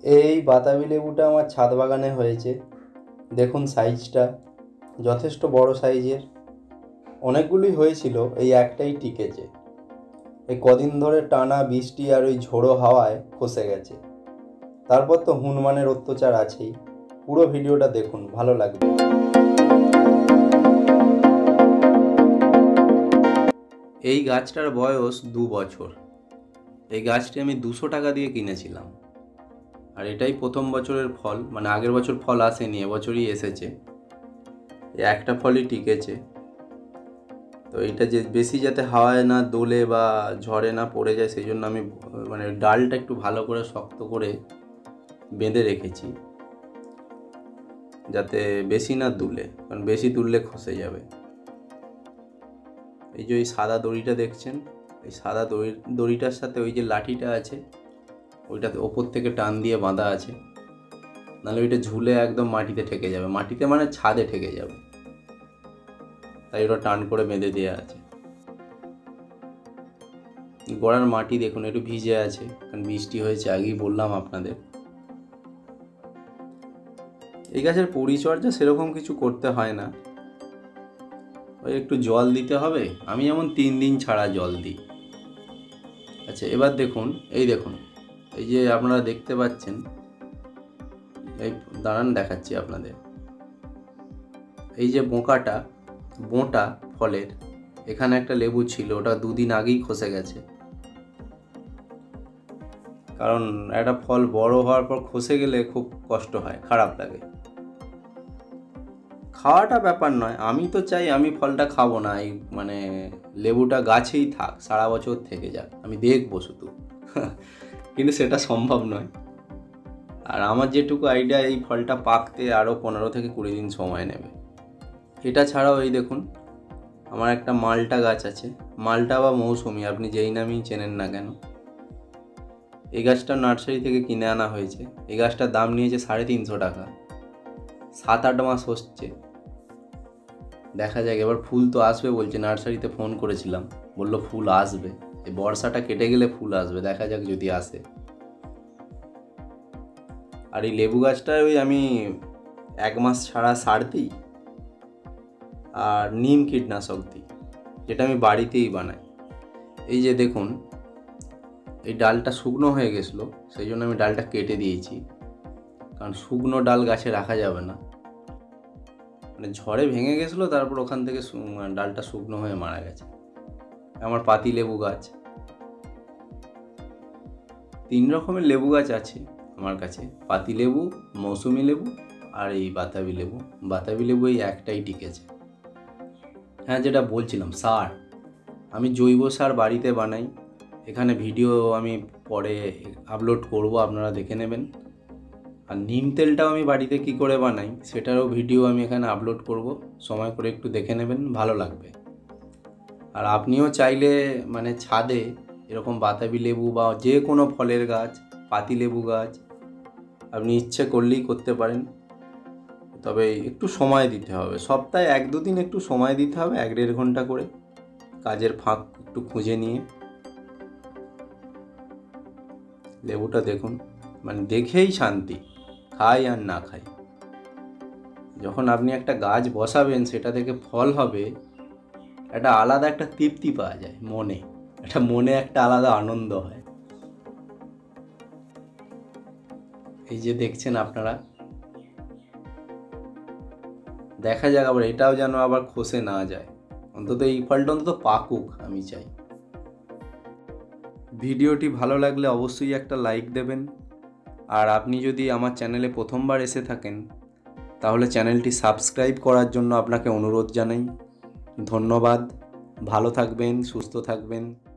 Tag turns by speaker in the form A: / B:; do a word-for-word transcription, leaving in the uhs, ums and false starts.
A: এই বাতাবি লেবুটা আমার ছাদ বাগানে হয়েছে। দেখুন সাইজটা যথেষ্ট বড় সাইজের। অনেকগুলোই হয়েছিল, এই একটাই টিকেছে। এই কদিন ধরে টানা বৃষ্টি আর ওই ঝোড়ো হাওয়ায় খসে গেছে। তারপর তো হনুমানের অত্যাচার আছেই। পুরো ভিডিওটা দেখুন, ভালো লাগবে। এই গাছটার বয়স দু বছর। এই গাছটি আমি দুশো টাকা দিয়ে কিনেছিলাম, আর এটাই প্রথম বছরের ফল। মানে আগের বছর ফল আসেনি, এবছরই এসেছে। একটা ফলই টিকেছে। তো এটা যে বেশি যাতে হাওয়ায় না দোলে বা ঝড়ে না পড়ে যায়, সেই জন্য আমি মানে ডালটা একটু ভালো করে শক্ত করে বেঁধে রেখেছি, যাতে বেশি না দুলে, কারণ বেশি তুললে খসে যাবে। এই যে ওই সাদা দড়িটা দেখছেন, এই সাদা দড়ি দড়িটার সাথে ওই যে লাঠিটা আছে, ওইটাতে ওপর থেকে টান দিয়ে বাঁধা আছে, নাহলে ওইটা ঝুলে একদম মাটিতে ঠেকে যাবে। মাটিতে মানে ছাদে ঠেকে যাবে, তাই ওটা টান করে বেঁধে দেওয়া আছে। গোড়ার মাটি দেখুন একটু ভিজে আছে, কারণ বৃষ্টি হয়েছে, আগেই বললাম আপনাদের। এই গাছের পরিচর্যা সেরকম কিছু করতে হয় না, ওই একটু জল দিতে হবে। আমি যেমন তিন দিন ছাড়া জল দিই। আচ্ছা, এবার দেখুন, এই দেখুন, এই যে আপনারা দেখতে পাচ্ছেন, এই দাঁড়ান দেখাচ্ছি আপনাদের। এই যে বোঁকাটা বোঁটা ফলের, এখানে একটা লেবু ছিল, ওটা দুদিন আগেই খসে গেছে। কারণ একটা ফল বড় হওয়ার পর খসে গেলে খুব কষ্ট হয়, খারাপ লাগে। খাওয়াটা ব্যাপার নয়, আমি তো চাই আমি ফলটা খাবো না, এই মানে লেবুটা গাছেই থাক, সারা বছর থেকে যাক, আমি দেখবো শুধু। কিন্তু সেটা সম্ভব নয়। আর আমার যেটুকু আইডিয়া, এই ফলটা পাকতে আরও পনেরো থেকে কুড়ি দিন সময় নেবে। এটা ছাড়াও এই দেখুন, আমার একটা মালটা গাছ আছে। মালটা বা মৌসুমি, আপনি যেই নামেই চেনেন না কেন। এই গাছটা নার্সারি থেকে কিনে আনা হয়েছে। এই গাছটার দাম নিয়েছে সাড়ে তিনশো টাকা। সাত আট মাস হচ্ছে, দেখা যাক। এবার ফুল তো আসবে বলছে, নার্সারিতে ফোন করেছিলাম, বললো ফুল আসবে, এই বর্ষাটা কেটে গেলে ফুল আসবে, দেখা যাক যদি আসে। আর এই লেবু গাছটায় ওই আমি এক মাস ছাড়া সার দিই আর নিম কীটনাশক দিই, যেটা আমি বাড়িতেই বানাই। এই যে দেখুন, এই ডালটা শুকনো হয়ে গেছিলো, সেই জন্য আমি ডালটা কেটে দিয়েছি, কারণ শুকনো ডাল গাছে রাখা যাবে না। মানে ঝড়ে ভেঙে গেছিলো, তারপর ওখান থেকে ডালটা শুকনো হয়ে মারা গেছে। আমার পাতি লেবু গাছ, তিন রকমের লেবু গাছ আছে আমার কাছে, পাতি লেবু, মৌসুমি লেবু আর এই বাতাবি লেবু। বাতাবি লেবু এই একটাই টিকেছে। হ্যাঁ, যেটা বলছিলাম, সার আমি জৈব সার বাড়িতে বানাই। এখানে ভিডিও আমি পরে আপলোড করব, আপনারা দেখে নেবেন। আর নিম তেলটাও আমি বাড়িতে কি করে বানাই, সেটারও ভিডিও আমি এখানে আপলোড করব, সময় করে একটু দেখে নেবেন, ভালো লাগবে। আর আপনিও চাইলে মানে ছাদে এরকম বাতাবি লেবু বা যে কোনো ফলের গাছ, পাতি লেবু গাছ আপনি ইচ্ছে করলেই করতে পারেন। তবে একটু সময় দিতে হবে, সপ্তাহে এক দুদিন একটু সময় দিতে হবে, এক দেড় ঘন্টা করে কাজের ফাঁক একটু খুঁজে নিয়ে। লেবুটা দেখুন, মানে দেখেই শান্তি, খাই আর না খাই। যখন আপনি একটা গাছ বসাবেন, সেটা থেকে ফল হবে, একটা আলাদা একটা তৃপ্তি পাওয়া যায় মনে, একটা মনে একটা আলাদা আনন্দ হয়। এই যে দেখছেন আপনারা, দেখা যাক আবার এটাও যেন আবার খসে না যায়। অন্তত এই ফলটা অন্তত পাকুক, আমি চাই। ভিডিওটি ভালো লাগলে অবশ্যই একটা লাইক দেবেন। আর আপনি যদি আমার চ্যানেলে প্রথমবার এসে থাকেন, তাহলে চ্যানেলটি সাবস্ক্রাইব করার জন্য আপনাকে অনুরোধ জানাই। ধন্যবাদ, ভালো থাকবেন, সুস্থ থাকবেন।